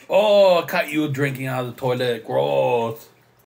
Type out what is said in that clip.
Oh, I caught you drinking out of the toilet. Gross.